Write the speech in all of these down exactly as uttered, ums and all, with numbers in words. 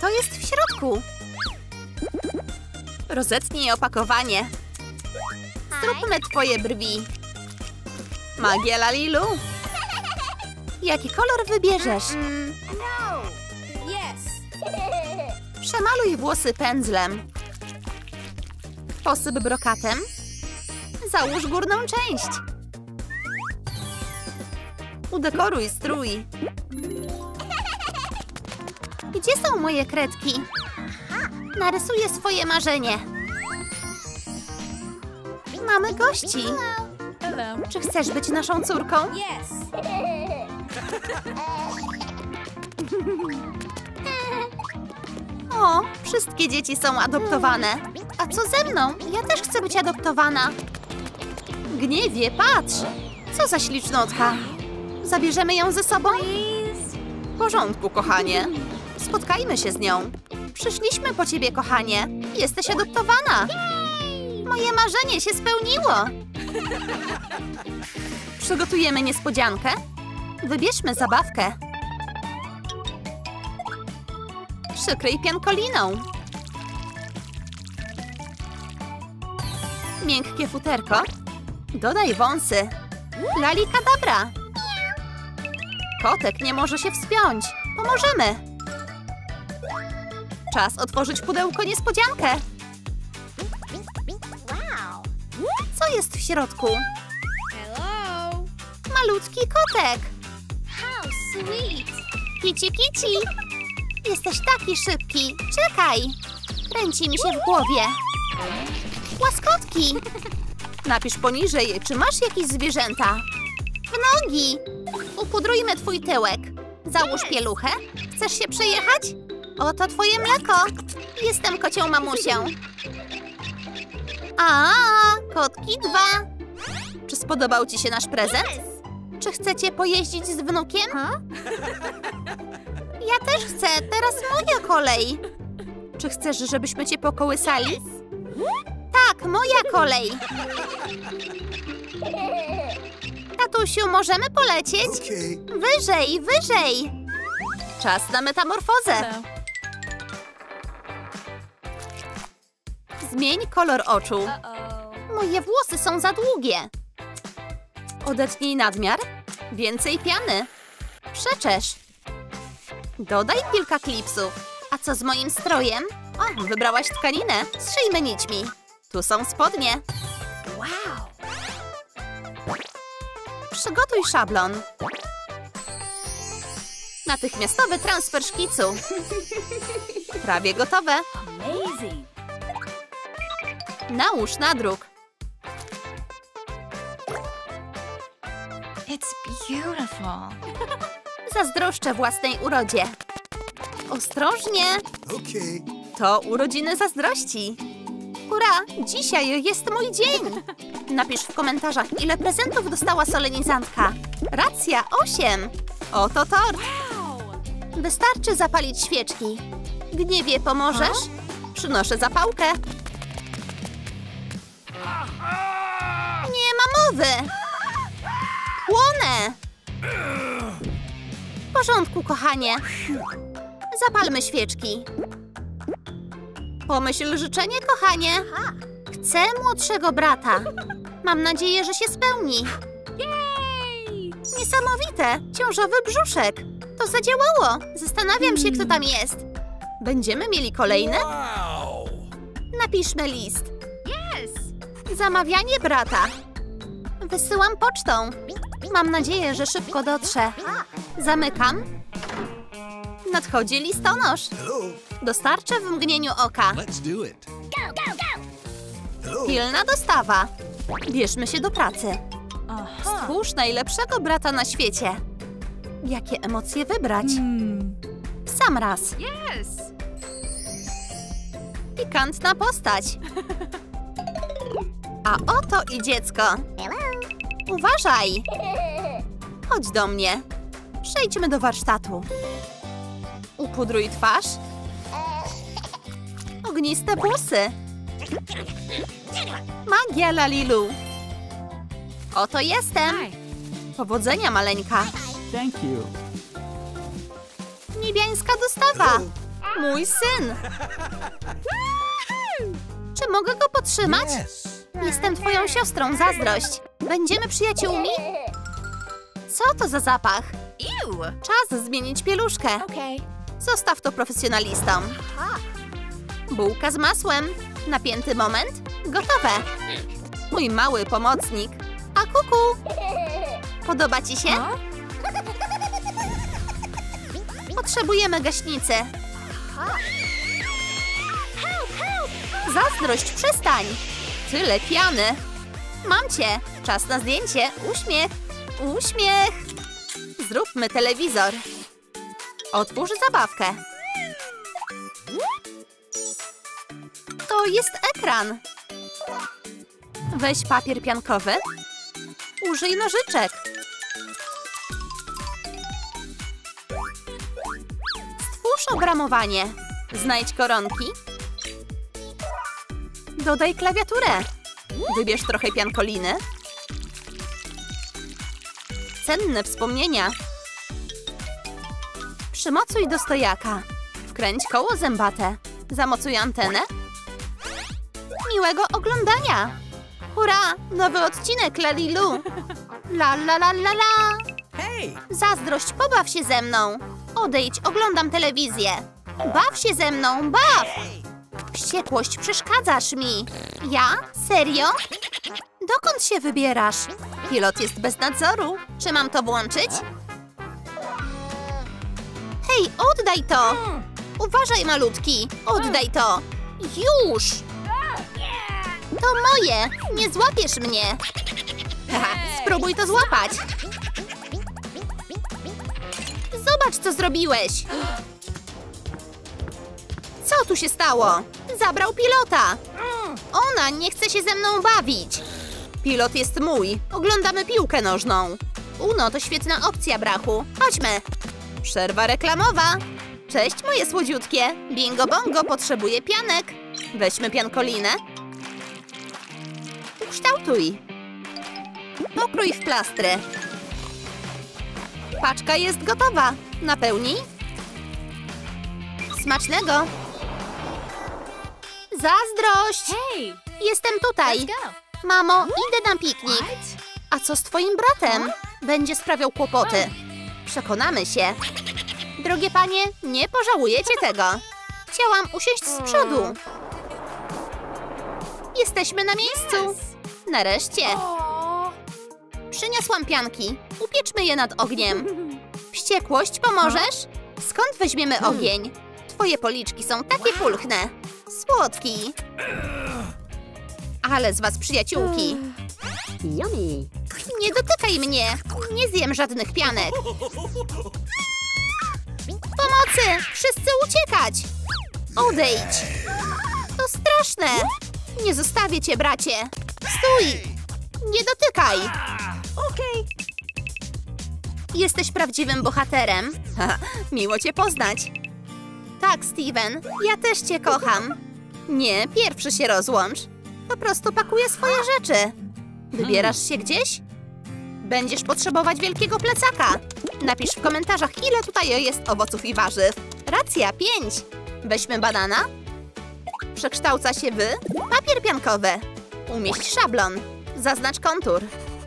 Co jest w środku? Rozetnij opakowanie. Zróbmy twoje brwi. Magia Lalilu. Jaki kolor wybierzesz? Przemaluj włosy pędzlem. Posyp brokatem. Załóż górną część. Udekoruj strój. Gdzie są moje kredki? Narysuję swoje marzenie. Mamy gości. Czy chcesz być naszą córką? O, wszystkie dzieci są adoptowane. A co ze mną? Ja też chcę być adoptowana. Gniewie, patrz! Co za ślicznotka. Zabierzemy ją ze sobą? W porządku, kochanie. Spotkajmy się z nią. Przyszliśmy po ciebie, kochanie. Jesteś adoptowana. Moje marzenie się spełniło. Przygotujemy niespodziankę? Wybierzmy zabawkę. Przykryj piankoliną. Miękkie futerko. Dodaj wąsy. Lalikadabra. Kotek nie może się wspiąć. Pomożemy. Czas otworzyć pudełko niespodziankę. Co jest w środku? Malutki kotek. Kici, kici. Jesteś taki szybki. Czekaj. Kręci mi się w głowie. Łaskotki. Napisz poniżej, czy masz jakieś zwierzęta. W nogi. Upudrujmy twój tyłek. Załóż pieluchę. Chcesz się przejechać? Oto twoje mleko. Jestem kocią mamusią. A, kotki dwa. Czy spodobał ci się nasz prezent? Czy chcecie pojeździć z wnukiem? Ja też chcę. Teraz moja kolej. Czy chcesz, żebyśmy cię pokołysali? Tak, moja kolej. Tatusiu, możemy polecieć? Wyżej, wyżej. Czas na metamorfozę. Zmień kolor oczu. Moje włosy są za długie. Odetnij nadmiar. Więcej piany. Przeczesz. Dodaj kilka klipsów. A co z moim strojem? O, wybrałaś tkaninę. Zszyjmy nićmi. Tu są spodnie. Wow. Przygotuj szablon. Natychmiastowy transfer szkicu. Prawie gotowe. Nałóż nadruk. It's beautiful. Zazdroszczę własnej urodzie. Ostrożnie. Okay. To urodziny zazdrości. Hurra! Dzisiaj jest mój dzień. Napisz w komentarzach, ile prezentów dostała solenizantka. Racja, osiem. Oto tort. Wystarczy zapalić świeczki. Gniewie, pomożesz? Przynoszę zapałkę. Nie ma mowy. Płonę. W porządku, kochanie. Zapalmy świeczki. Pomyśl życzenie, kochanie. Chcę młodszego brata. Mam nadzieję, że się spełni. Niesamowite! Ciążowy brzuszek. To zadziałało. Zastanawiam się, kto tam jest. Będziemy mieli kolejne? Napiszmy list. Zamawianie brata. Wysyłam pocztą. Mam nadzieję, że szybko dotrze. Zamykam. Nadchodzi listonosz. Dostarczę w mgnieniu oka. Pilna dostawa. Bierzmy się do pracy. Stwórz najlepszego brata na świecie. Jakie emocje wybrać? W sam raz. Pikantna postać. A oto i dziecko. Uważaj. Chodź do mnie. Przejdźmy do warsztatu. Upudruj twarz. Ogniste włosy. Magia Lalilu. Oto jestem. Powodzenia, maleńka. Thank you. Niebiańska dostawa. Mój syn! Czy mogę go podtrzymać? Jestem twoją siostrą, Zazdrość. Będziemy przyjaciółmi? Co to za zapach? Czas zmienić pieluszkę. Zostaw to profesjonalistom. Bułka z masłem. Napięty moment. Gotowe. Mój mały pomocnik. A kuku! Podoba ci się? Potrzebujemy gaśnicy. Zazdrość, przestań! Tyle piany. Mam cię. Czas na zdjęcie. Uśmiech. Uśmiech. Zróbmy telewizor. Otwórz zabawkę. To jest ekran. Weź papier piankowy. Użyj nożyczek. Stwórz obramowanie. Znajdź koronki. Dodaj klawiaturę. Wybierz trochę piankoliny. Cenne wspomnienia. Przymocuj do stojaka. Wkręć koło zębate. Zamocuj antenę. Miłego oglądania! Hurra! Nowy odcinek Lalilu! La la la la la! Zazdrość, pobaw się ze mną! Odejdź, oglądam telewizję! Baw się ze mną, baw! Wściekłość, przeszkadzasz mi! Ja? Serio? Dokąd się wybierasz? Pilot jest bez nadzoru. Czy mam to włączyć? Hej, oddaj to! Uważaj, malutki! Oddaj to! Już! To moje! Nie złapiesz mnie! Haha, spróbuj to złapać! Zobacz, co zrobiłeś! Co tu się stało? Zabrał pilota! Ona nie chce się ze mną bawić! Pilot jest mój. Oglądamy piłkę nożną. Uno to świetna opcja, brachu. Chodźmy! Przerwa reklamowa! Cześć, moje słodziutkie! Bingo bongo potrzebuje pianek. Weźmy piankolinę. Ukształtuj. Pokrój w plastry. Paczka jest gotowa. Napełnij. Smacznego! Zazdrość! Hey, Jestem tutaj. let's go. Mamo, idę na piknik. A co z twoim bratem? Będzie sprawiał kłopoty. Przekonamy się. Drogie panie, nie pożałujecie tego. Chciałam usiąść z przodu. Jesteśmy na miejscu. Nareszcie. Przyniosłam pianki. Upieczmy je nad ogniem. Wściekłość, pomożesz? Skąd weźmiemy ogień? Twoje policzki są takie pulchne. Słodki. Ale z was przyjaciółki. Yummy. Nie dotykaj mnie. Nie zjem żadnych pianek. Pomocy! Wszyscy uciekać! Odejdź! To straszne! Nie zostawię cię, bracie! Stój! Nie dotykaj! Okej. Jesteś prawdziwym bohaterem. Haha, miło cię poznać. Tak, Steven, ja też cię kocham. Nie, pierwszy się rozłącz. Po prostu pakuję swoje rzeczy. Wybierasz się gdzieś? Będziesz potrzebować wielkiego plecaka. Napisz w komentarzach, ile tutaj jest owoców i warzyw. Racja, pięć. Weźmy banana. Przekształca się w papier piankowy. Umieść szablon. Zaznacz kontur.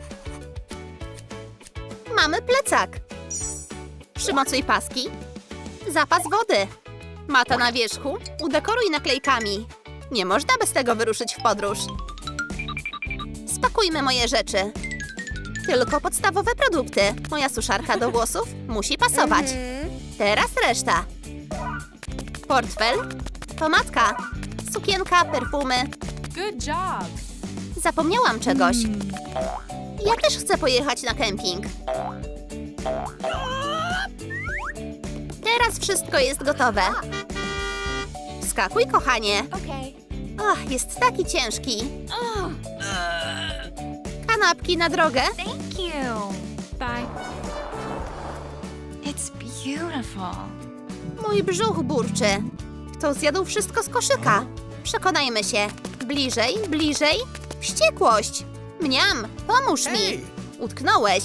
Mamy plecak. Przymocuj paski. Zapas wody. Mata na wierzchu. Udekoruj naklejkami. Nie można bez tego wyruszyć w podróż. Spakujmy moje rzeczy. Tylko podstawowe produkty. Moja suszarka do włosów musi pasować. Teraz reszta. Portfel, pomadka, sukienka, perfumy. Good job. Zapomniałam czegoś. Ja też chcę pojechać na kemping. Teraz wszystko jest gotowe. Wskakuj, kochanie. Okay. Och, jest taki ciężki. Kanapki na drogę. Thank you. Bye. It's beautiful. Mój brzuch burczy. Kto zjadł wszystko z koszyka? Przekonajmy się. Bliżej, bliżej. Wściekłość. Mniam, pomóż mi. Utknąłeś.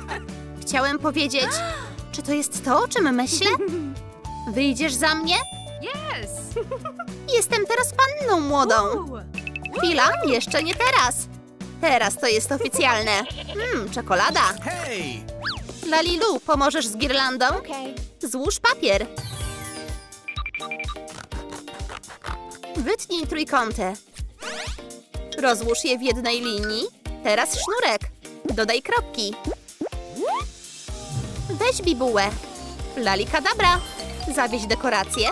Chciałem powiedzieć, czy to jest to, o czym myślę? Wyjdziesz za mnie? Yes. Jestem teraz panną młodą. Chwila, jeszcze nie teraz. Teraz to jest oficjalne. Mmm, czekolada. Hey! Lalilu, pomożesz z girlandą? Okay. Złóż papier. Wytnij trójkąty. Rozłóż je w jednej linii. Teraz sznurek. Dodaj kropki. Weź bibułę. Lalikadabra. Zawieź dekoracje.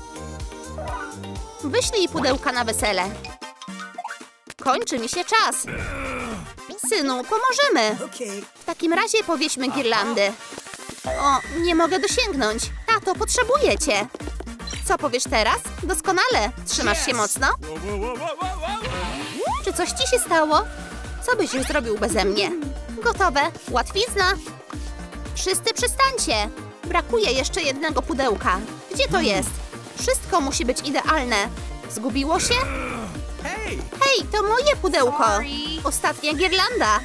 Wyślij pudełka na wesele. Kończy mi się czas. Synu, pomożemy. Okay. W takim razie powieśmy girlandy. O, nie mogę dosięgnąć. Tato, potrzebuję cię. Co powiesz teraz? Doskonale. Trzymasz się mocno? Whoa, whoa, whoa, whoa, whoa, whoa. Czy coś ci się stało? Co byś zrobił beze mnie? Gotowe. Łatwizna. Wszyscy przystańcie. Brakuje jeszcze jednego pudełka. Gdzie to jest? Wszystko musi być idealne. Zgubiło się? Hey! Hej, to moje pudełko. Sorry. Ostatnia girlanda.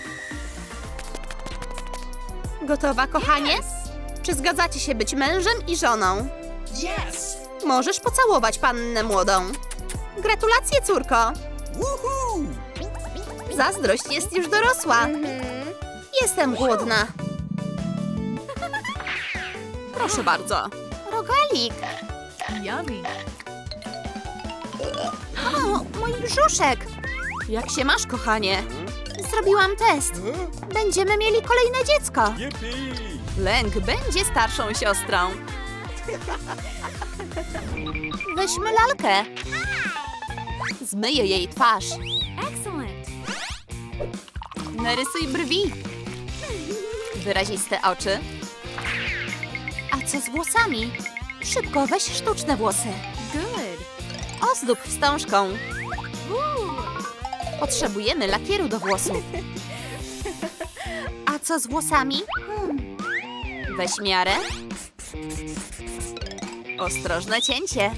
Gotowa, kochanie? Czy zgadzacie się być mężem i żoną? Yes! Możesz pocałować pannę młodą. Gratulacje, córko. Woohoo! Zazdrość jest już dorosła. Jestem głodna. Proszę bardzo. Rogalik. Yummy. O, mój brzuszek. Jak się masz, kochanie? Zrobiłam test. Będziemy mieli kolejne dziecko. Yippee! Lęk będzie starszą siostrą. Weźmy lalkę. Zmyję jej twarz. Excellent. Narysuj brwi. Wyraziste oczy. A co z włosami? Szybko weź sztuczne włosy. Good. Ozdób wstążką. Potrzebujemy lakieru do włosów. A co z włosami? Hmm. Weź miarę. Ostrożne cięcie.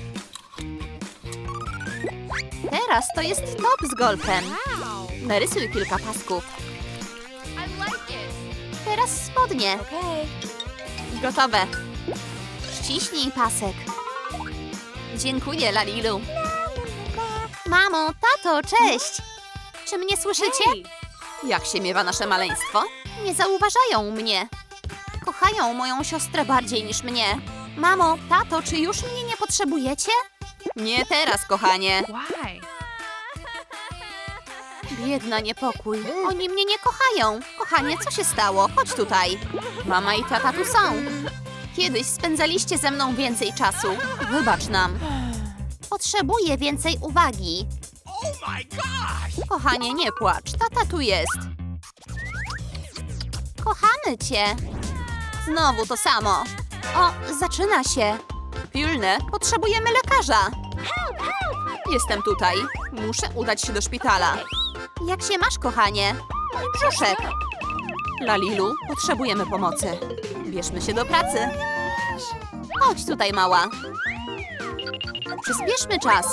Teraz to jest top z golfem. Wow. Narysuj kilka pasków. I like it. Teraz spodnie. Okay. Gotowe. Ściśnij pasek. Dziękuję, Lalilu. Mamo, tato, cześć! Czy mnie słyszycie? Hey. Jak się miewa nasze maleństwo? Nie zauważają mnie. Kochają moją siostrę bardziej niż mnie. Mamo, tato, czy już mnie nie potrzebujecie? Nie teraz, kochanie. Why? Biedna niepokój. Oni mnie nie kochają. Kochanie, co się stało? Chodź tutaj. Mama i tata tu są. Kiedyś spędzaliście ze mną więcej czasu. Wybacz nam. Potrzebuję więcej uwagi. Oh my gosh! Kochanie, nie płacz. Tata tu jest. Kochamy cię. Znowu to samo. O, zaczyna się. Pilne, potrzebujemy lekarza. Jestem tutaj. Muszę udać się do szpitala. Jak się masz, kochanie? Mój brzuszek. Lalilu, potrzebujemy pomocy. Bierzmy się do pracy. Chodź tutaj, mała. Przyspieszmy czas.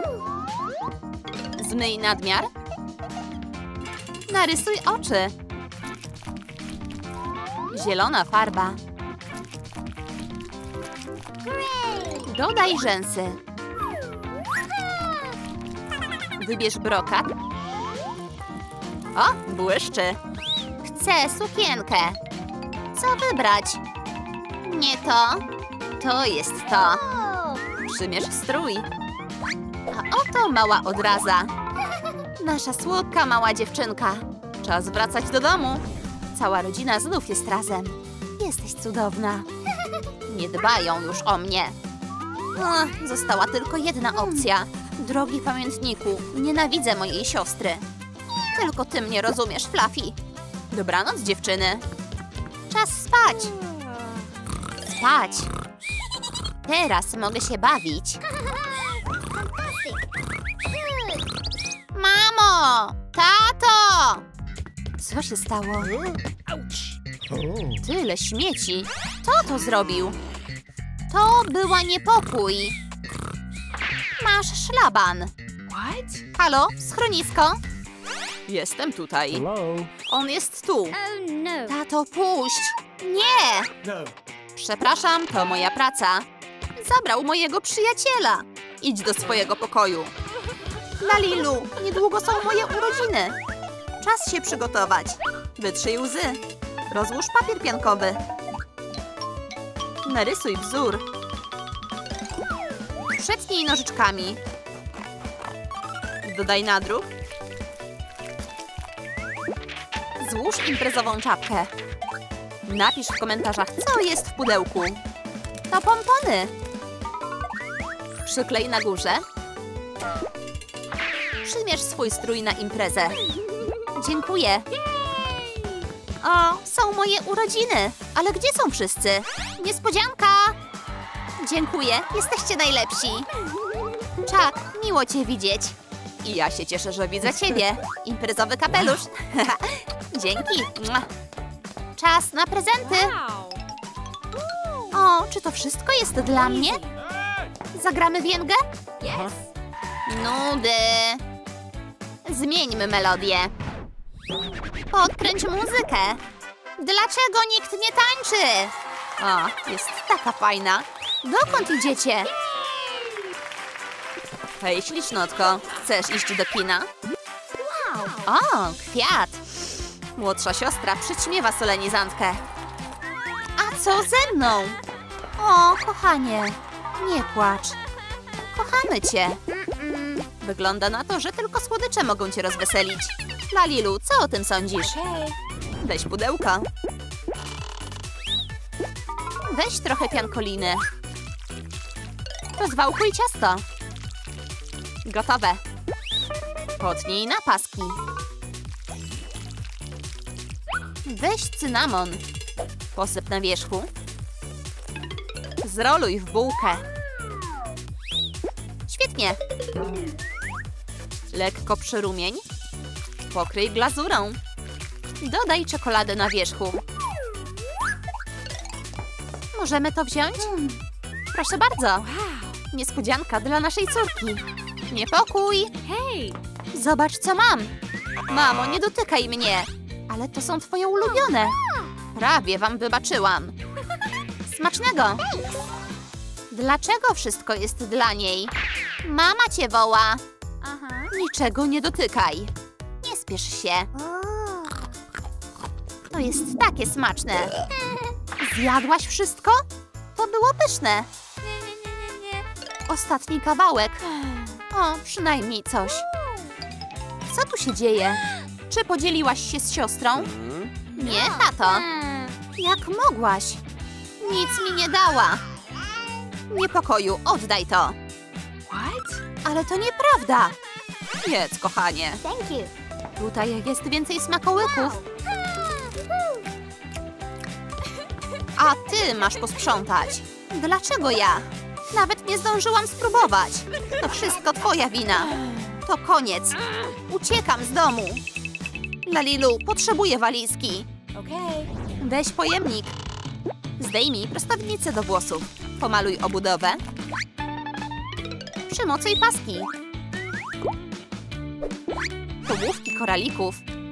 Zmyj nadmiar. Narysuj oczy. Zielona farba. Dodaj rzęsy. Wybierz brokat. O, błyszczy. Chcę sukienkę. Co wybrać? Nie to. To jest to. Przymierz strój. A oto mała odraza. Nasza słodka mała dziewczynka. Czas wracać do domu. Cała rodzina znów jest razem. Jesteś cudowna. Nie dbają już o mnie. Ach, została tylko jedna opcja. Drogi pamiętniku, nienawidzę mojej siostry. Tylko ty mnie rozumiesz, Fluffy. Dobranoc, dziewczyny. Czas spać. Spać. Teraz mogę się bawić. Mamo! Tato! Co się stało? Tyle śmieci. Kto to zrobił? To była niepokój. Masz szlaban. What? Halo, schronisko? Jestem tutaj. Hello? On jest tu. Oh no. Tato, puść! Nie! No. Przepraszam, to moja praca. Zabrał mojego przyjaciela. Idź do swojego pokoju. Lalilu, niedługo są moje urodziny. Czas się przygotować. Wytrzyj łzy. Rozłóż papier piankowy. Narysuj wzór. Przetnij nożyczkami. Dodaj nadruk. Złóż imprezową czapkę. Napisz w komentarzach, co jest w pudełku. To pompony. Przyklej na górze. Przymierz swój strój na imprezę. Dziękuję. O, są moje urodziny. Ale gdzie są wszyscy? Niespodzianka! Dziękuję, jesteście najlepsi. Chuck, miło cię widzieć. I ja się cieszę, że widzę ciebie. Imprezowy kapelusz. Dzięki. Mua. Czas na prezenty. Wow. O, czy to wszystko jest dla mnie? Zagramy wiengę? Yes. Nudy. Zmieńmy melodię. Podkręć muzykę. Dlaczego nikt nie tańczy? O, jest taka fajna. Dokąd idziecie? Hej, ślicznotko. Chcesz iść do kina? O, kwiat. Młodsza siostra przyćmiewa solenizantkę. A co ze mną? O, kochanie, nie płacz. Kochamy cię. Wygląda na to, że tylko słodycze mogą cię rozweselić. Lalilu, co o tym sądzisz? Okay. Weź pudełko. Weź trochę piankoliny. Rozwałkuj ciasto. Gotowe. Potnij na paski. Weź cynamon. Posyp na wierzchu. Zroluj w bułkę. Świetnie. Lekko przyrumień. Pokryj glazurą. Dodaj czekoladę na wierzchu. Możemy to wziąć? Proszę bardzo. Niespodzianka dla naszej córki. Niepokój. Hey. Zobacz, co mam. Mamo, nie dotykaj mnie. Ale to są twoje ulubione. Prawie wam wybaczyłam. Smacznego. Dlaczego wszystko jest dla niej? Mama cię woła. Uh-huh. Niczego nie dotykaj. Nie spiesz się. To jest takie smaczne. Zjadłaś wszystko? To było pyszne. Ostatni kawałek. O, przynajmniej coś. Co tu się dzieje? Czy podzieliłaś się z siostrą? Nie, tato. Jak mogłaś? Nic mi nie dała. Niepokoju, oddaj to. What? Ale to nieprawda. Jedz, kochanie. Thank you. Tutaj jest więcej smakołyków. A ty masz posprzątać. Dlaczego ja? Nawet nie zdążyłam spróbować. To wszystko twoja wina. To koniec. Uciekam z domu. Lalilu, potrzebuję walizki. Okay. Weź pojemnik. Zdejmij prostownicę do włosów. Pomaluj obudowę. Przymocuj paski. Połówki koralików.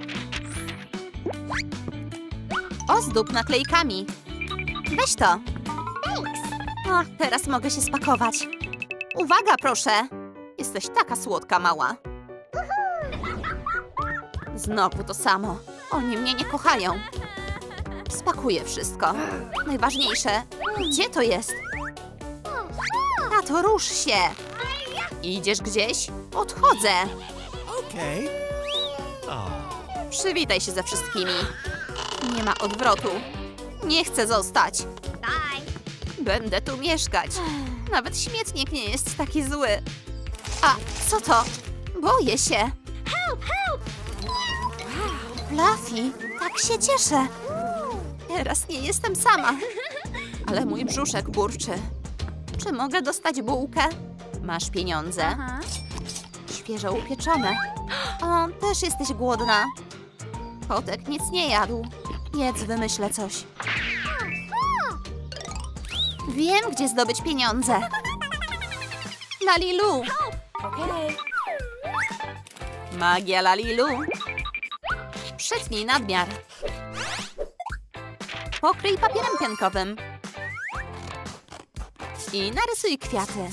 Ozdób naklejkami. Weź to. O, teraz mogę się spakować. Uwaga, proszę. Jesteś taka słodka, mała. Znowu to samo. Oni mnie nie kochają. Spakuję wszystko. Najważniejsze, gdzie to jest? Tato, rusz się. Idziesz gdzieś? Odchodzę. Okay. Oh. Przywitaj się ze wszystkimi. Nie ma odwrotu. Nie chcę zostać. Będę tu mieszkać. Nawet śmietnik nie jest taki zły. A, co to? Boję się. Fluffy, tak się cieszę. Teraz nie jestem sama. Ale mój brzuszek burczy. Czy mogę dostać bułkę? Masz pieniądze. Uh-huh. Świeżo upieczone. O, też jesteś głodna. Kotek nic nie jadł. Jedz, wymyślę coś. Wiem, gdzie zdobyć pieniądze. Lalilu. Okay. Magia Lalilu. Przytnij nadmiar. Pokryj papierem piankowym. I narysuj kwiaty.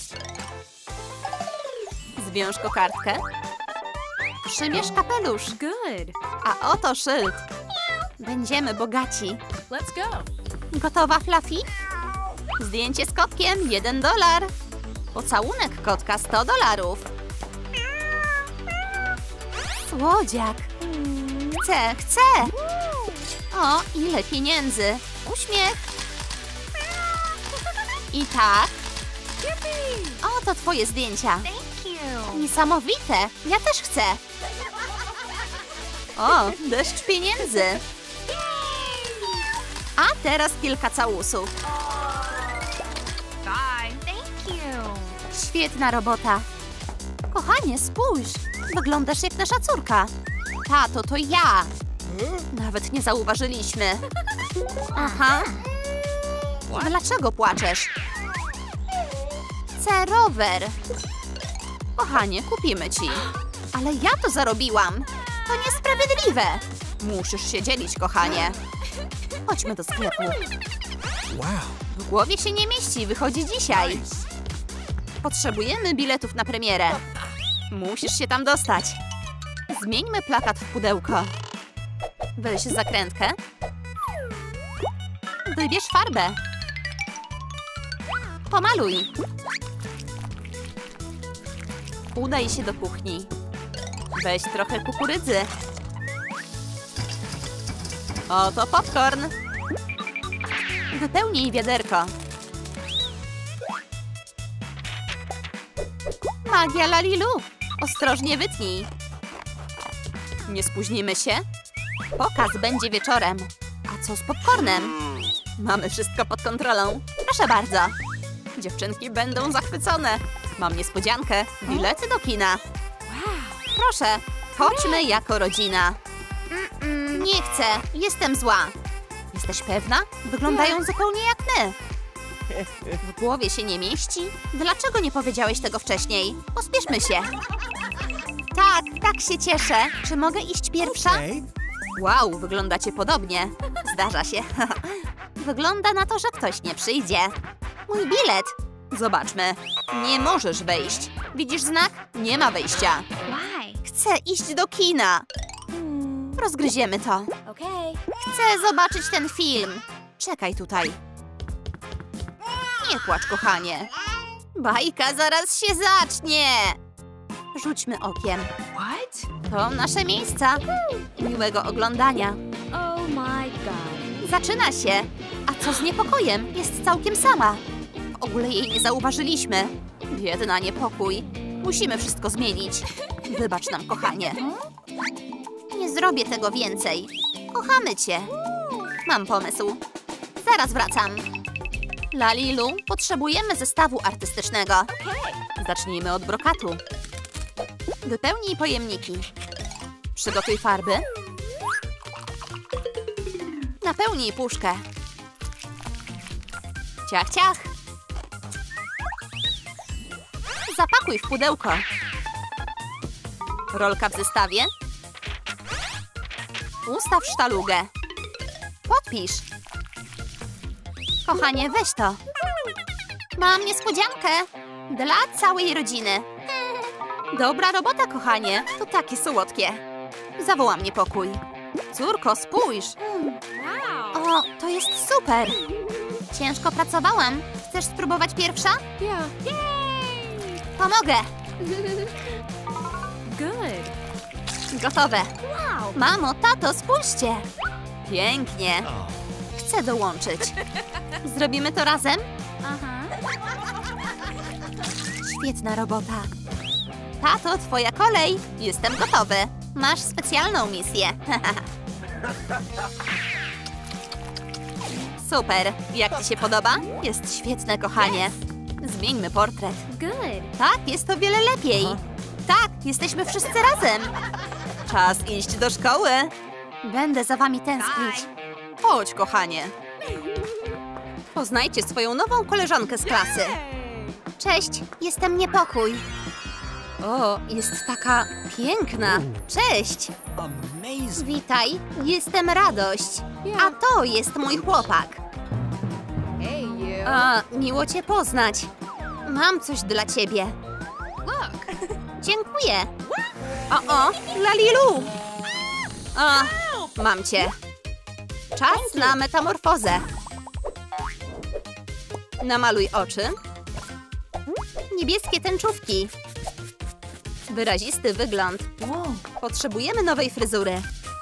Zwiąż kokardkę. Przymierz kapelusz. Good. A oto szyld. Będziemy bogaci. Let's go. Gotowa, Fluffy? Zdjęcie z kotkiem, jeden dolar. Pocałunek kotka, sto dolarów. Słodziak. Chcę, chcę. O, ile pieniędzy. Uśmiech. I tak. Oto twoje zdjęcia. Niesamowite. Ja też chcę. O, deszcz pieniędzy. A teraz kilka całusów. Bye. Thank you. Świetna robota. Kochanie, spójrz. Wyglądasz jak nasza córka. Tato, to ja. Nawet nie zauważyliśmy. Aha. Dlaczego płaczesz? Chcę rower. Kochanie, kupimy ci. Ale ja to zarobiłam. To niesprawiedliwe. Musisz się dzielić, kochanie. Chodźmy do sklepu. Wow. W głowie się nie mieści, wychodzi dzisiaj. Potrzebujemy biletów na premierę. Musisz się tam dostać. Zmieńmy plakat w pudełko. Weź zakrętkę. Wybierz farbę. Pomaluj. Udaj się do kuchni. Weź trochę kukurydzy. Oto popcorn. Wypełnij wiaderko. Magia Lalilu. Ostrożnie wytnij. Nie spóźnimy się? Pokaz będzie wieczorem. A co z popcornem? Mamy wszystko pod kontrolą. Proszę bardzo. Dziewczynki będą zachwycone. Mam niespodziankę. Bilety do kina. Proszę, chodźmy jako rodzina. Mm-mm, nie chcę. Jestem zła. Jesteś pewna? Wyglądają zupełnie jak my. W głowie się nie mieści? Dlaczego nie powiedziałeś tego wcześniej? Pospieszmy się. Tak, tak się cieszę. Czy mogę iść pierwsza? Okay. Wow, wyglądacie podobnie. Zdarza się. Wygląda na to, że ktoś nie przyjdzie. Mój bilet. Zobaczmy. Nie możesz wejść. Widzisz znak? Nie ma wejścia. Why? Chcę iść do kina. Rozgryziemy to. Okay. Chcę zobaczyć ten film. Czekaj tutaj. Nie płacz, kochanie. Bajka zaraz się zacznie. Rzućmy okiem. What? To nasze miejsca. Miłego oglądania. Oh my god. Zaczyna się. A co z niepokojem? Jest całkiem sama. W ogóle jej nie zauważyliśmy. Biedna niepokój. Musimy wszystko zmienić. Wybacz nam, kochanie. Nie zrobię tego więcej. Kochamy cię. Mam pomysł. Zaraz wracam. Lalilu, potrzebujemy zestawu artystycznego. Zacznijmy od brokatu. Wypełnij pojemniki. Przygotuj farby. Napełnij puszkę. Ciach, ciach. Zapakuj w pudełko. Rolka w zestawie. Ustaw sztalugę. Podpisz. Kochanie, weź to. Mam niespodziankę. Dla całej rodziny. Dobra robota, kochanie. To takie słodkie. Zawołam niepokój. Córko, spójrz. Wow. O, to jest super. Ciężko pracowałam. Chcesz spróbować pierwsza? Yeah. Pomogę. Good. Gotowe. Wow. Mamo, tato, spójrzcie. Pięknie. Oh. Chcę dołączyć. Zrobimy to razem? Uh-huh. Świetna robota. Tato, twoja kolej. Jestem gotowy. Masz specjalną misję. Super. Jak ci się podoba? Jest świetne, kochanie. Zmieńmy portret. Good. Tak, jest o wiele lepiej. Tak, jesteśmy wszyscy razem. Czas iść do szkoły. Będę za wami tęsknić. Chodź, kochanie. Poznajcie swoją nową koleżankę z klasy. Cześć, jestem Niepokój. O, jest taka piękna. Cześć. Amazing. Witaj, jestem Radość. A to jest mój chłopak. Hey, you. A, miło cię poznać. Mam coś dla ciebie. Dziękuję. O, o, Lalilu. A, mam cię. Czas na metamorfozę. Namaluj oczy. Niebieskie tęczówki. Wyrazisty wygląd. Potrzebujemy nowej fryzury.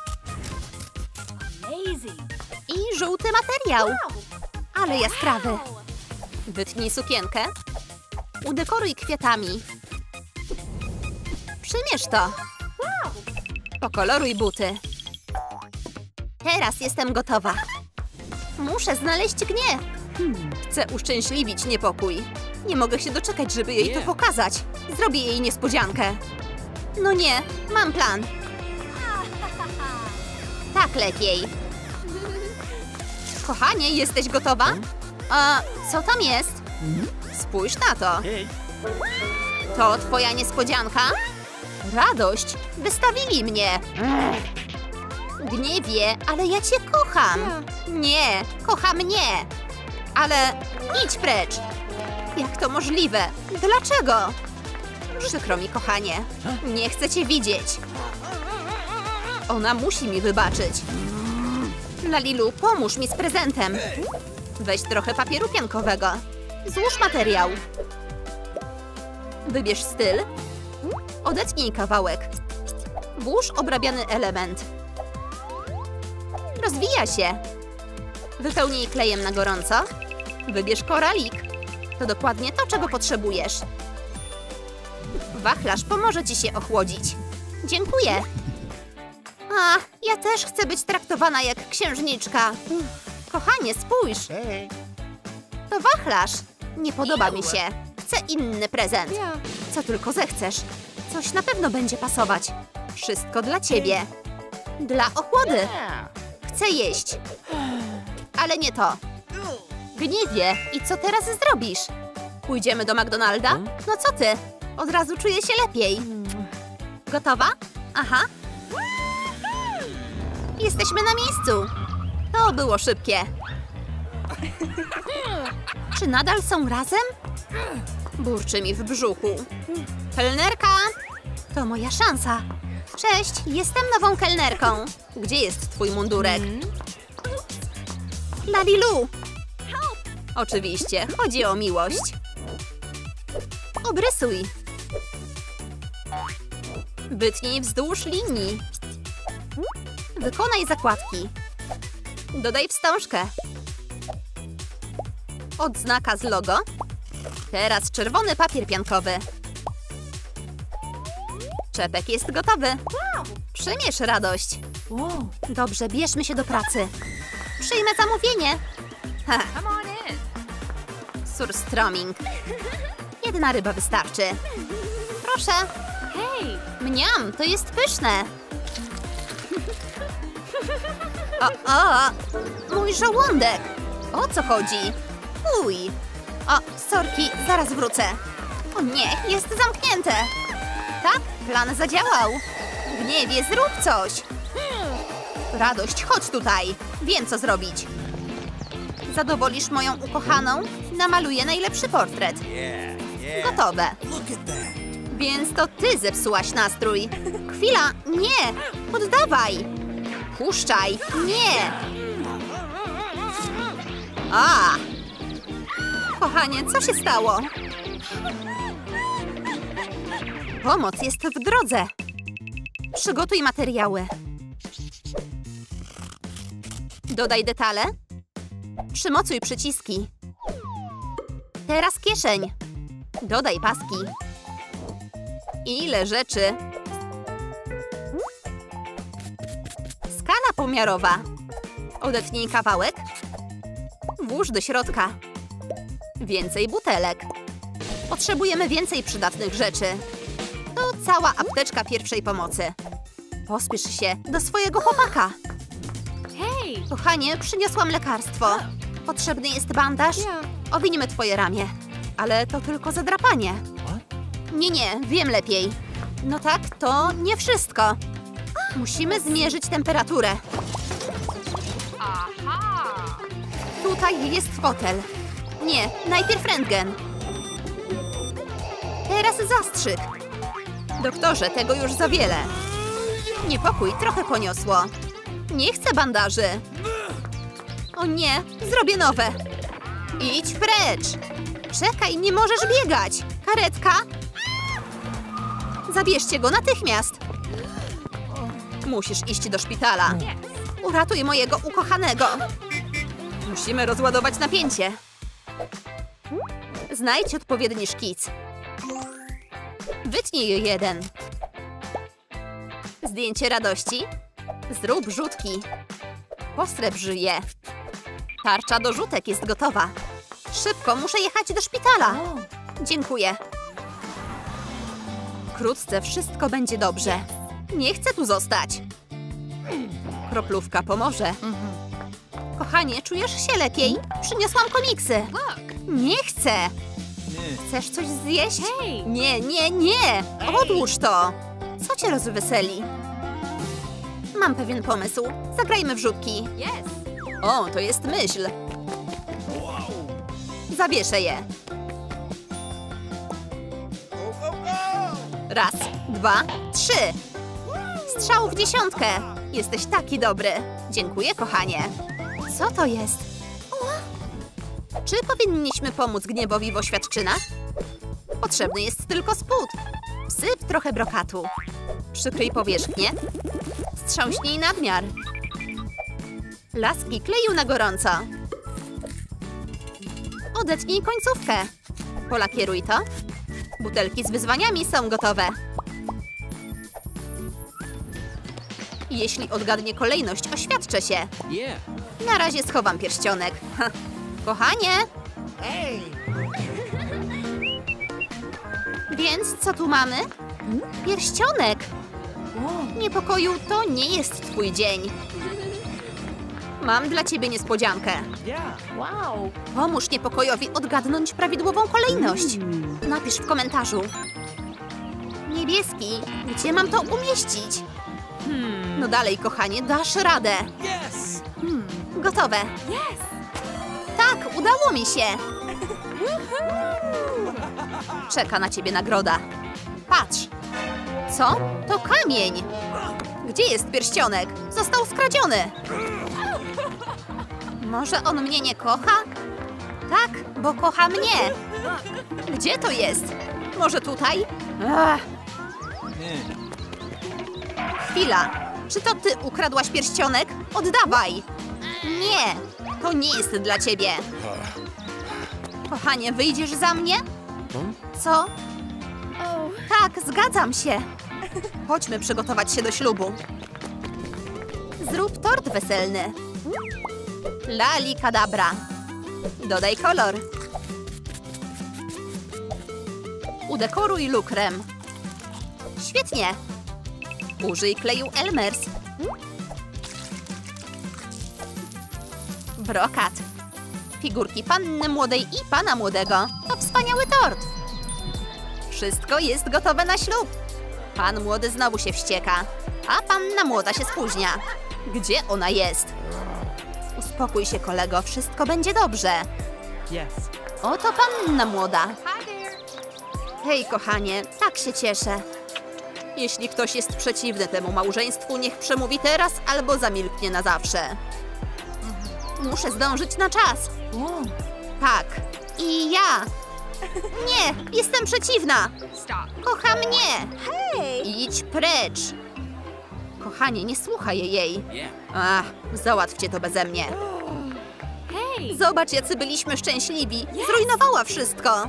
I żółty materiał. Ale jaskrawy. Wytnij sukienkę. Udekoruj kwiatami. Przymierz to. Pokoloruj buty. Teraz jestem gotowa. Muszę znaleźć gniew. Chcę uszczęśliwić niepokój. Nie mogę się doczekać, żeby jej to pokazać. Zrobię jej niespodziankę. No nie, mam plan. Tak lepiej. Kochanie, jesteś gotowa? A co tam jest? Spójrz na to. To twoja niespodzianka? Radość, wystawili mnie. Gniewie, ale ja cię kocham. Nie, kocha mnie. Ale idź precz. Jak to możliwe? Dlaczego? Przykro mi, kochanie. Nie chcę cię widzieć. Ona musi mi wybaczyć. Lalilu, pomóż mi z prezentem. Weź trochę papieru piankowego. Złóż materiał. Wybierz styl. Odetnij kawałek. Włóż obrabiany element. Rozwija się. Wypełnij klejem na gorąco. Wybierz koralik. To dokładnie to, czego potrzebujesz. Wachlarz pomoże ci się ochłodzić. Dziękuję. A, ja też chcę być traktowana jak księżniczka. Kochanie, spójrz. To wachlarz. Nie podoba mi się. Chcę inny prezent. Co tylko zechcesz. Coś na pewno będzie pasować. Wszystko dla ciebie. Dla ochłody. Chcę jeść. Ale nie to. Gniewie. I co teraz zrobisz? Pójdziemy do McDonalda? No co ty? Od razu czuję się lepiej. Gotowa? Aha. Jesteśmy na miejscu. To było szybkie. Czy nadal są razem? Burczy mi w brzuchu. Kelnerka! To moja szansa. Cześć, jestem nową kelnerką. Gdzie jest twój mundurek? Lalilu! Oczywiście, chodzi o miłość. Obrysuj. Wytnij wzdłuż linii. Wykonaj zakładki. Dodaj wstążkę. Odznaka z logo. Teraz czerwony papier piankowy. Czepek jest gotowy. Przymierz radość. Dobrze, bierzmy się do pracy. Przyjmę zamówienie. Ha. Surströmming. Jedna ryba wystarczy. Proszę. Hej! Mniam, to jest pyszne. O, o, mój żołądek. O co chodzi? Uj. O, sorki, zaraz wrócę. O nie, jest zamknięte. Tak, plan zadziałał. Gniewie, zrób coś. Radość, chodź tutaj. Wiem, co zrobić. Zadowolisz moją ukochaną? Namaluję najlepszy portret. Gotowe. Więc to ty zepsułaś nastrój. Chwila, nie! Oddawaj! Puszczaj! Nie! A! Kochanie, co się stało? Pomoc jest w drodze. Przygotuj materiały. Dodaj detale. Przymocuj przyciski. Teraz kieszeń. Dodaj paski. Ile rzeczy. Skala pomiarowa. Odetnij kawałek. Włóż do środka. Więcej butelek. Potrzebujemy więcej przydatnych rzeczy. To cała apteczka pierwszej pomocy. Pospiesz się do swojego chłopaka. Hej! Kochanie, przyniosłam lekarstwo. Potrzebny jest bandaż. Owinimy twoje ramię. Ale to tylko zadrapanie. Nie, nie, wiem lepiej. No tak, to nie wszystko. Musimy zmierzyć temperaturę. Tutaj jest fotel. Nie, najpierw rentgen. Teraz zastrzyk. Doktorze, tego już za wiele. Niepokój trochę poniosło. Nie chcę bandaży. O nie, zrobię nowe. Idź precz. Czekaj, nie możesz biegać. Karetka. Zabierzcie go natychmiast. Musisz iść do szpitala. Uratuj mojego ukochanego. Musimy rozładować napięcie. Znajdź odpowiedni szkic. Wytnij jeden. Zdjęcie radości. Zrób rzutki. Postreb je. Tarcza do rzutek jest gotowa. Szybko, muszę jechać do szpitala. Dziękuję. Wkrótce wszystko będzie dobrze. Nie chcę tu zostać. Kroplówka pomoże. Kochanie, czujesz się lepiej? Przyniosłam komiksy. Nie chcę. Chcesz coś zjeść? Hej! Nie, nie, nie! Odłóż to! Co cię rozweseli? Mam pewien pomysł. Zagrajmy w rzutki. Yes! O, to jest myśl. Zabieszę je. Raz, dwa, trzy. Strzał w dziesiątkę. Jesteś taki dobry. Dziękuję, kochanie. Co to jest? Czy powinniśmy pomóc Gniewowi w oświadczynach? Potrzebny jest tylko spód. Wsyp trochę brokatu. Przykryj powierzchnię. Strząśnij nadmiar. Laski kleju na gorąco. Odetnij końcówkę. Polakieruj to. Butelki z wyzwaniami są gotowe. Jeśli odgadnie kolejność, oświadczę się. Yeah. Na razie schowam pierścionek. Ha. Kochanie! Hey. Więc co tu mamy? Pierścionek! Niepokoju, to nie jest twój dzień. Mam dla ciebie niespodziankę. Yeah. Wow! Pomóż niepokojowi odgadnąć prawidłową kolejność. Napisz w komentarzu. Niebieski, gdzie mam to umieścić? No dalej, kochanie, dasz radę. Yes. Gotowe. Yes! Tak, udało mi się. Czeka na ciebie nagroda. Patrz. Co? To kamień. Gdzie jest pierścionek? Został skradziony. Może on mnie nie kocha? Tak, bo kocha mnie. Gdzie to jest? Może tutaj? Ech, Hmm. chwila. Czy to ty ukradłaś pierścionek? Oddawaj. Nie, to nie jest dla ciebie. Kochanie, wyjdziesz za mnie? Co? Tak, zgadzam się. Chodźmy przygotować się do ślubu. Zrób tort weselny. Lali kadabra. Dodaj kolor. Udekoruj lukrem. Świetnie. Użyj kleju Elmers. Brokat. Figurki panny młodej i pana młodego. To wspaniały tort. Wszystko jest gotowe na ślub. Pan młody znowu się wścieka, a panna młoda się spóźnia. Gdzie ona jest? Uspokój się, kolego, wszystko będzie dobrze. Yes. Oto panna młoda. Hej, kochanie, tak się cieszę. Jeśli ktoś jest przeciwny temu małżeństwu, niech przemówi teraz albo zamilknie na zawsze. Muszę zdążyć na czas. Tak. I ja. Nie, jestem przeciwna. Stop! Kocha mnie. Idź precz. Kochanie, nie słuchaj jej. Yeah. Ach, załatwcie to beze mnie. Hej! Zobacz, jacy byliśmy szczęśliwi. Zrujnowała wszystko.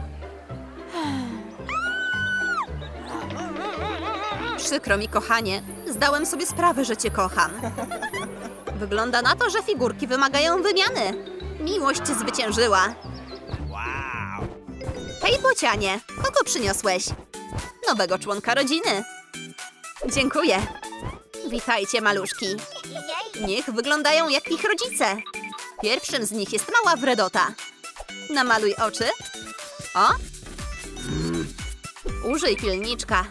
Przykro mi, kochanie. Zdałem sobie sprawę, że cię kocham. Wygląda na to, że figurki wymagają wymiany. Miłość zwyciężyła. Wow. Hej, bocianie, kogo przyniosłeś? Nowego członka rodziny. Dziękuję. Witajcie, maluszki. Niech wyglądają jak ich rodzice. Pierwszym z nich jest mała wredota. Namaluj oczy. O! Użyj pilniczka.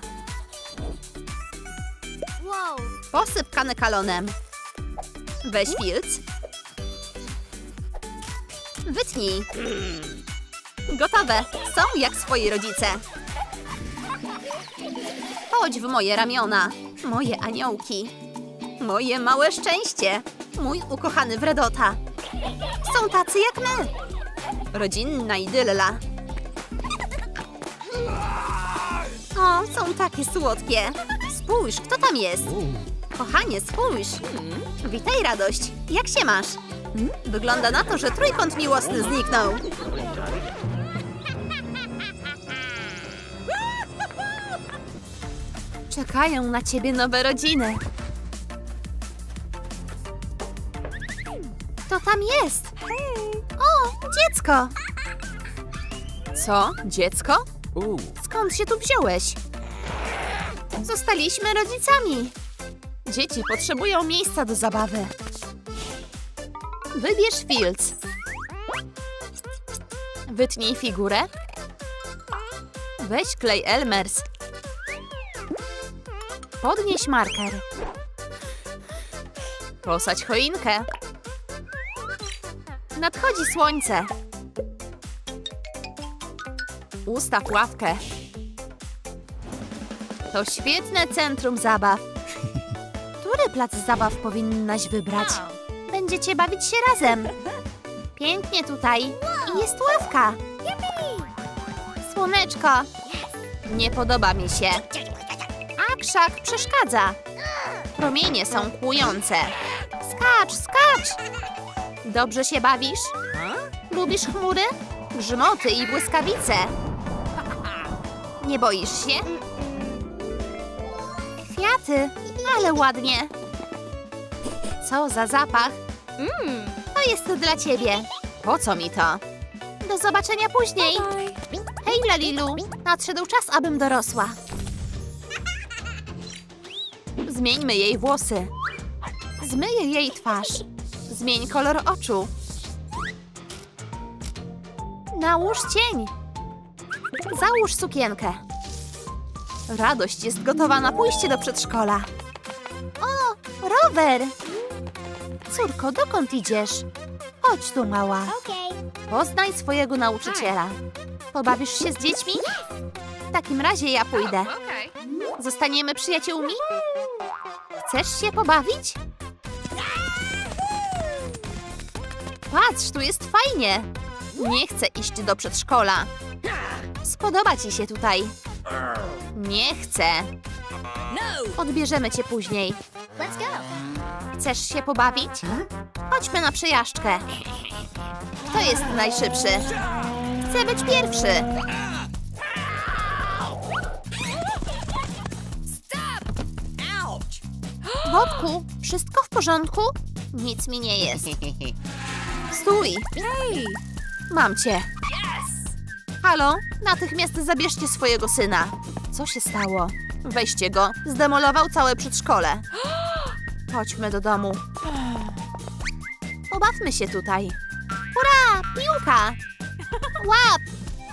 Wow! Posyp kanekalonem. Weź filc. Wytnij. Gotowe. Są jak swoi rodzice. Chodź w moje ramiona. Moje aniołki. Moje małe szczęście. Mój ukochany Wredota. Są tacy jak my. Rodzinna idylla. O, są takie słodkie. Spójrz, kto tam jest? Kochanie, spójrz. Witaj, Radość. Jak się masz? Wygląda na to, że trójkąt miłosny zniknął. Czekają na ciebie nowe rodziny. Kto tam jest? O, dziecko! Co? Dziecko? Ooh. Skąd się tu wziąłeś? Zostaliśmy rodzicami. Dzieci potrzebują miejsca do zabawy. Wybierz Fields. Wytnij figurę. Weź klej Elmers. Podnieś marker. Posadź choinkę. Nadchodzi słońce. Ustaw ławkę. To świetne centrum zabaw. Który plac zabaw powinnaś wybrać? Będziecie bawić się razem. Pięknie tutaj. I jest ławka. Słoneczko. Nie podoba mi się. A krzak przeszkadza. Promienie są kłujące. Skacz, skacz. Dobrze się bawisz? Lubisz chmury? Grzmoty i błyskawice. Nie boisz się? Kwiaty, ale ładnie. Co za zapach? Mmm, to jest dla ciebie. Po co mi to? Do zobaczenia później. Hej, Lalilu, nadszedł czas, abym dorosła. Zmieńmy jej włosy. Zmyję jej twarz. Zmień kolor oczu. Nałóż cień. Załóż sukienkę. Radość jest gotowa na pójście do przedszkola. O, rower! Córko, dokąd idziesz? Chodź tu, mała. Poznaj swojego nauczyciela. Pobawisz się z dziećmi? W takim razie ja pójdę. Zostaniemy przyjaciółmi? Chcesz się pobawić? Patrz, tu jest fajnie. Nie chcę iść do przedszkola. Spodoba ci się tutaj. Nie chcę. Odbierzemy cię później. Chcesz się pobawić? Chodźmy na przejażdżkę. Kto jest najszybszy? Chcę być pierwszy. Bobku, wszystko w porządku? Nic mi nie jest. Stój! Mam cię. Halo? Natychmiast zabierzcie swojego syna. Co się stało? Weźcie go. Zdemolował całe przedszkole. Chodźmy do domu. Pobawmy się tutaj. Hurra! Piłka! Łap!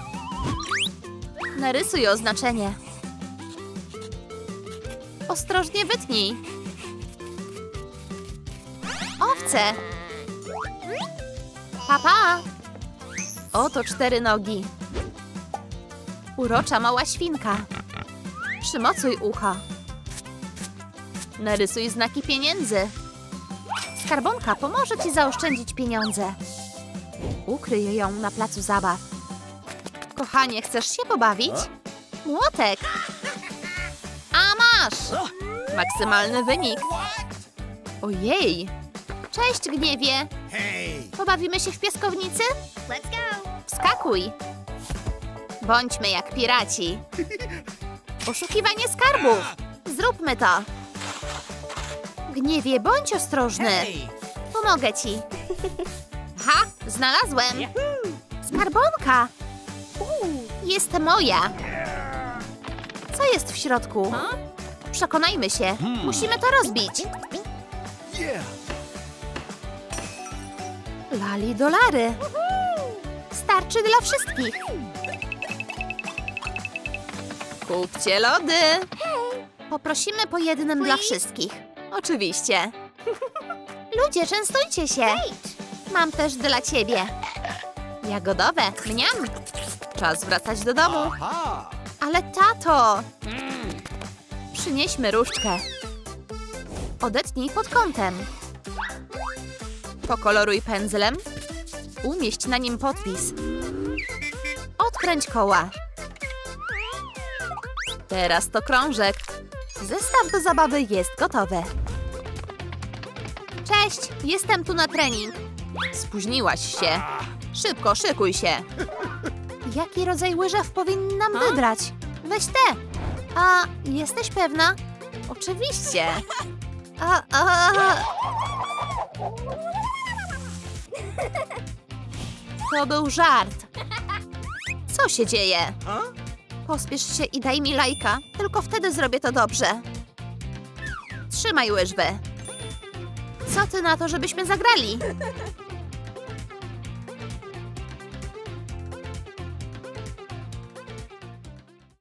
Narysuj oznaczenie. Ostrożnie wytnij. Owce! Papa! Oto cztery nogi. Urocza mała świnka. Przymocuj ucho. Narysuj znaki pieniędzy. Skarbonka pomoże ci zaoszczędzić pieniądze. Ukryj ją na placu zabaw. Kochanie, chcesz się pobawić? Młotek! A masz! Maksymalny wynik. Ojej! Cześć, Gniewie! Hey. Pobawimy się w piaskownicy? Wskakuj! Bądźmy jak piraci. Poszukiwanie skarbów. Zróbmy to. Gniewie, bądź ostrożny. Hey. Pomogę ci. Ha, znalazłem. Skarbonka. Jest moja. Co jest w środku? Przekonajmy się. Musimy to rozbić. Yeah. Lali dolary. Starczy dla wszystkich. Kupcie lody. Poprosimy po jednym dla wszystkich. Oczywiście. Ludzie, częstujcie się. Mam też dla ciebie. Jagodowe. Mniam. Czas wracać do domu. Aha! Ale tato! Przynieśmy różdżkę. Odetnij pod kątem. Pokoloruj pędzlem. Umieść na nim podpis. Odkręć koła. Teraz to krążek. Zestaw do zabawy jest gotowy. Cześć, jestem tu na trening. Spóźniłaś się. Szybko, szykuj się. Jaki rodzaj łyżew powinnam wybrać? Weź te. A, jesteś pewna? Oczywiście. A, a. To był żart. Co się dzieje? Pospiesz się i daj mi lajka. Tylko wtedy zrobię to dobrze. Trzymaj łyżwy. Co ty na to, żebyśmy zagrali?